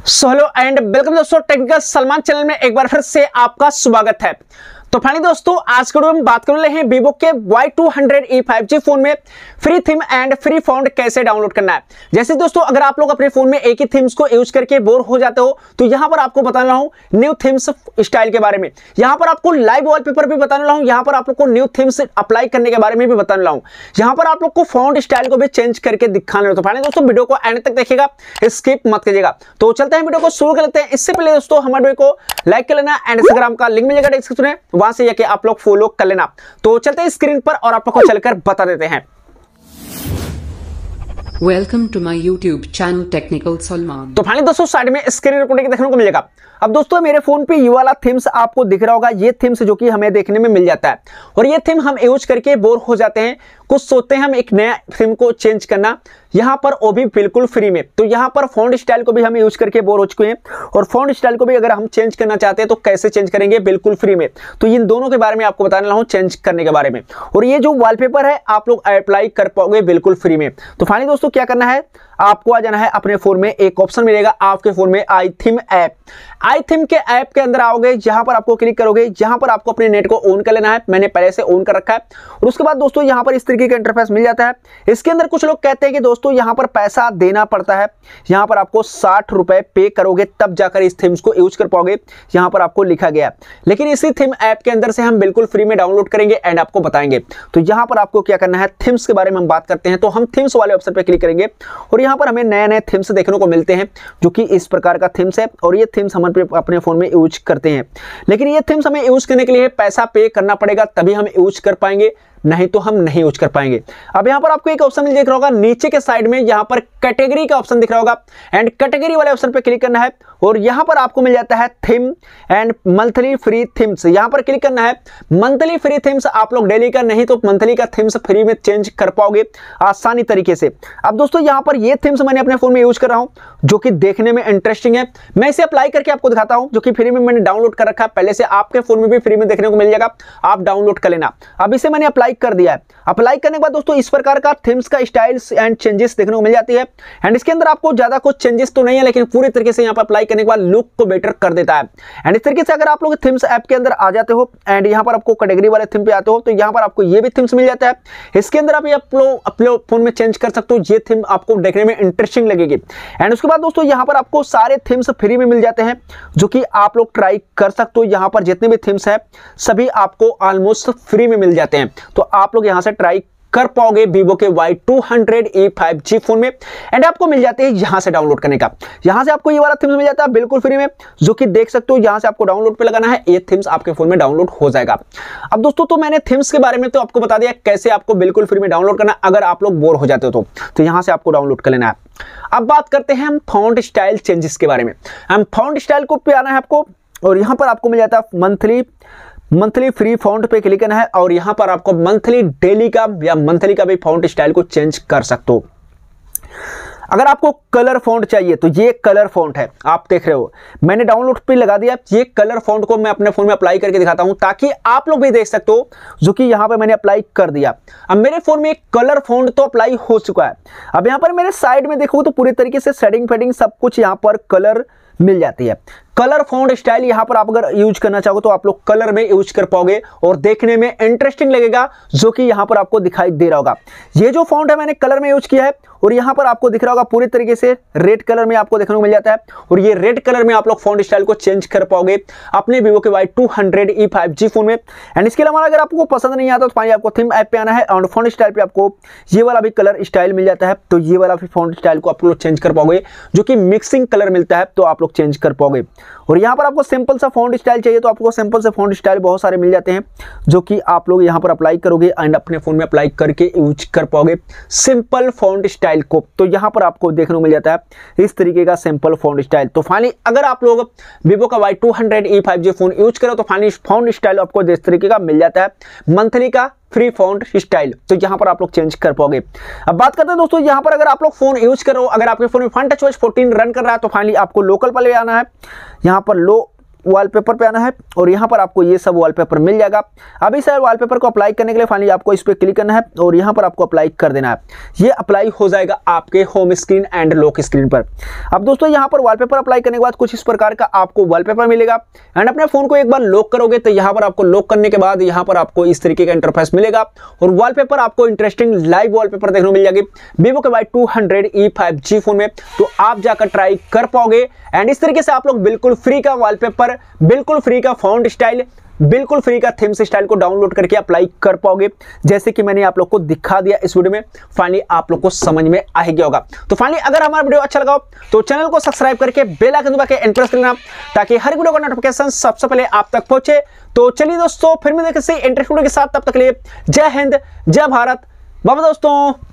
Hello and welcome दोस्तों, technical Salman channel में एक बार फिर से आपका स्वागत है। तो फाइनली दोस्तों, आज के वीडियो में बात करने हैं वीवो के Y200e 5G फोन में free theme and free font कैसे डाउनलोड करना है। जैसे दोस्तों, अगर आप लोग अपने फोन में एक ही थीम्स को यूज करके बोर हो जाते हो तो यहां पर आपको बताने वाला हूं न्यू थीम्स स्टाइल के बारे में। यहां पर आपको लाइव वॉलपेपर भी बताने वाला हूं, यहां पर आप लोग को न्यू थीम्स अप्लाई करने के बारे में भी बताने वाला हूं, यहां पर आप लोग को फॉन्ट स्टाइल को भी चेंज करके दिखाने वाला। तो फाइनली दोस्तों, वीडियो को एंड तक देखिएगा, स्किप मत कीजिएगा। तो चलते हैं, वीडियो को शुरू कर लेते हैं। इससे पहले दोस्तों, हमारे वीडियो को लाइक कर लेना एंड इंस्टाग्राम का लिंक मिलेगा डिस्क्रिप्शन में, वहां से जाके आप लोग फॉलो कर लेना। तो चलते हैं स्क्रीन पर और आप लोग को चलकर बता देते हैं। Welcome to my YouTube channel technical Salman. तो फाइनली दोस्तों, साइड में स्क्रीन रिकॉर्डिंग देखने को मिलेगा। अब दोस्तों, मेरे फोन पे ये वाला थीम्स आपको दिख रहा होगा, ये थीम्स जो कि हमें देखने में मिल जाता है और ये थीम हम यूज करके बोर हो जाते हैं, कुछ सोचते हैं हम एक नया थीम को चेंज करना, यहाँ पर वो भी बिल्कुल फ्री में। तो यहाँ पर फॉन्ट स्टाइल को भी हम यूज करके बोर हो चुके हैं और फॉन्ट स्टाइल को भी अगर हम चेंज करना चाहते हैं तो कैसे चेंज करेंगे बिल्कुल फ्री में। तो इन दोनों के बारे में आपको बताने वाला हूँ, चेंज करने के बारे में। और ये जो वॉलपेपर है आप लोग अप्लाई कर पाओगे बिल्कुल फ्री में। तो फाइनली दोस्तों, क्या करना है, आपको आ जाना है अपने फोन में, एक ऑप्शन मिलेगा आपके फोन में I theme app. I theme के ऐप के अंदर आओगे, जहां पर आपको क्लिक करोगे, जहां पर आपको अपने नेट को ऑन कर लेना है। मैंने पहले से ऑन कर रखा है और उसके बाद दोस्तों यहां पर इस तरीके का इंटरफेस मिल जाता है। इसके अंदर कुछ लोग कहते हैं कि दोस्तों यहां पर पैसा देना पड़ता है, यहां पर आपको 60 रुपए पे करोगे तब जाकर इस थीम्स को यूज कर पाओगे, यहां पर आपको लिखा गया। लेकिन इसी थीम ऐप के अंदर से हम बिल्कुल फ्री में डाउनलोड करेंगे एंड आपको बताएंगे। तो यहां पर आपको क्या करना है, थीम्स के बारे में हम बात करते हैं। तो हम थीम्स वाले ऑप्शन पर क्लिक करेंगे और यहां पर हमें नए नए थीम्स देखने को मिलते हैं जो कि इस प्रकार का थीम्स है और ये थीम्स हम अपने फोन में यूज करते हैं। लेकिन ये थीम्स हमें यूज करने के लिए पैसा पे करना पड़ेगा, तभी हम यूज कर पाएंगे, नहीं तो हम नहीं यूज कर पाएंगे। अब यहां पर आपको एक ऑप्शन दिख रहा होगा नीचे के साइड में, यहां पर कैटेगरी का ऑप्शन दिख रहा होगा एंड कैटेगरी वाले ऑप्शन पे क्लिक करना है और यहां पर आपको मिल जाता है theme and monthly free themes. यहां पर क्लिक करना है मंथली फ्री थीम्स, आप लोग डेली का नहीं तो मंथली का थीम्स फ्री में चेंज कर पाओगे आसानी तरीके से। अब दोस्तों, यहां पर ये थीम्स मैंने अपने फोन में यूज कर रहा हूं जो कि देखने में इंटरेस्टिंग है। मैं इसे अप्लाई करके आपको दिखाता हूं, जो कि फ्री में मैंने डाउनलोड कर रखा है पहले से, आपके फोन में भी फ्री में देखने को मिल जाएगा, आप डाउनलोड कर लेना। अब इसे मैंने अप्लाई कर दिया है। अप्लाई करने के बाद दोस्तों इस प्रकार का थीम्स का स्टाइल्स एंड चेंजेस देखने को मिल जाती है एंड इसके अंदर आपको ज्यादा कुछ चेंजेस तो नहीं है, लेकिन पूरी तरीके से यहां पर अप्लाई करने के बाद लुक को बेटर कर देता है। एंड इस तरीके से अगर आप लोग थीम्स ऐप के अंदर आ जाते हो एंड यहां पर आपको कैटेगरी वाले थीम पे आते हो तो यहां पर आपको ये भी थीम्स मिल जाता है। इसके अंदर आप ये अपने फोन में चेंज कर सकते हो, ये थीम आपको देखने में इंटरेस्टिंग लगेगी। एंड उसके बाद दोस्तों यहां पर आपको सारे थीम्स फ्री में मिल जाते हैं जो कि आप लोग ट्राई कर सकते हो। यहां पर जितने भी थीम्स है सभी आपको ऑलमोस्ट फ्री में मिल जाते हैं, तो आप लोग यहां से ट्राई कर पाओगे वीवो के Y200e 5G फोन में एंड आपको मिल जाते हैं यहां से डाउनलोड करने का। यहां से आपको ये वाला थीम्स मिल जाता है बिल्कुल फ्री में, जो कि देख सकते हो। यहां से आपको डाउनलोड पे लगाना है, ये थीम्स आपके फोन में डाउनलोड हो जाएगा। अब दोस्तों, तो मैंने थीम्स के बारे में तो आपको बता दिया कैसे आपको बिल्कुल फ्री में डाउनलोड करना, अगर आप लोग बोर हो जाते हो तो यहां से आपको डाउनलोड कर लेना है। अब बात करते हैं हम फॉन्ट स्टाइल चेंजेस के बारे में। हम फॉन्ट स्टाइल को पे आना है आपको और यहां पर आपको मिल जाता है मंथली फ्री फॉन्ट पे क्लिक करना है और यहां पर आपको मंथली, डेली का या मंथली का भी फॉन्ट स्टाइल को चेंज कर सकते हो। अगर आपको कलर फॉन्ट चाहिए तो ये कलर फॉन्ट है, आप देख रहे हो, मैंने डाउनलोड पे लगा दिया। ये कलर फॉन्ट को मैं अपने फोन में अप्लाई करके दिखाता हूं ताकि आप लोग भी देख सकते हो, जो कि यहां पे मैंने अप्लाई कर दिया। अब मेरे फोन में कलर फॉन्ट तो अप्लाई हो चुका है। अब यहां पर मेरे साइड में देखो तो पूरी तरीके से सेटिंग फेडिंग सब कुछ यहां पर कलर मिल जाती है। कलर फॉन्ट स्टाइल यहां पर आप अगर यूज करना चाहो तो आप लोग कलर में यूज कर पाओगे और देखने में इंटरेस्टिंग लगेगा, जो कि यहां पर आपको दिखाई दे रहा होगा। ये जो फॉन्ट है मैंने कलर में यूज किया है और यहां पर आपको दिख रहा होगा पूरी तरीके से रेड कलर में आपको देखने को मिल जाता है और ये रेड कलर में आप लोग फॉन्ट स्टाइल को चेंज कर पाओगे अपने वीवो के Y200e 5G फोन में। एंड इसके अलावा अगर आपको पसंद नहीं आता तो फाइनली आपको थीम ऐप पे आना है और फॉन्ट स्टाइल पे आपको ये वाला भी कलर स्टाइल मिल जाता है, तो ये वाला भी फॉन्ट स्टाइल को आप लोग चेंज कर पाओगे, जो कि मिक्सिंग कलर मिलता है, तो आप लोग चेंज कर पाओगे। और यहाँ पर आपको सिंपल सा फॉन्ट स्टाइल चाहिए तो आपको सिंपल से फॉन्ट स्टाइल बहुत सारे मिल जाते हैं, जो कि आप लोग यहाँ पर अप्लाई करोगे एंड अपने फोन में अप्लाई करके यूज कर पाओगे सिंपल फॉन्ट स्टाइल को। तो यहाँ पर आपको देखने को मिल जाता है इस तरीके का सिंपल फॉन्ट स्टाइल। तो फाइनली अगर आप लोग वीवो का Y200e 5G फोन यूज करो तो फाइनली फॉन्ट स्टाइल आपको इस तरीके का मिल जाता है, मंथली का फ्री फॉन्ट स्टाइल। तो यहां पर आप लोग चेंज कर पाओगे। अब बात करते हैं दोस्तों, यहां पर अगर आप लोग फोन यूज करो, अगर आपके फोन में FunTouchOS 14 रन कर रहा है तो फाइनली आपको लोकल पर ले आना है। यहां पर वॉलपेपर पे आना है और यहाँ पर आपको ये सब वॉलपेपर मिल जाएगा। अभी सर वॉलपेपर को अप्लाई करने के लिए फाइनली आपको इस पर क्लिक करना है और यहाँ पर आपको अप्लाई कर देना है। ये अप्लाई हो जाएगा आपके home screen and lock screen पर। अब दोस्तों यहाँ पर वॉलपेपर अप्लाई करने के बाद कुछ इस प्रकार का आपको वॉलपेपर मिलेगा एंड अपने फोन को एक बार लॉक करोगे तो यहाँ पर आपको लॉक करने के बाद यहाँ पर आपको इस तरीके का इंटरफेस मिलेगा और वॉलपेपर आपको इंटरेस्टिंग लाइव वॉलपेपर देखने को मिल जाएगी Vivo के Y200e 5G फोन में। तो आप जाकर ट्राई कर पाओगे एंड इस तरीके से आप लोग बिल्कुल फ्री का वॉलपेपर, बिल्कुल फ्री का फॉन्ट स्टाइल, बिल्कुल फ्री का थीम्स स्टाइल को डाउनलोड करके अप्लाई कर पाओगे, जैसे कि मैंने आप लोग को दिखा दिया इस वीडियो में। फाइनली आप लोग को समझ में आ गया होगा। तो फाइनली अगर हमारा वीडियो अच्छा लगा तो चैनल को सब्सक्राइब करके बेल आइकन दबा के एंटर कर लेना ताकि हर वीडियो का नोटिफिकेशन सबसे पहले आप तक पहुंचे। तो चलिए दोस्तों फिर मिलते हैं किसी इंटरेस्टिंग वीडियो के साथ, तब तक के लिए जय हिंद, जय भारत, बाय दोस्तों।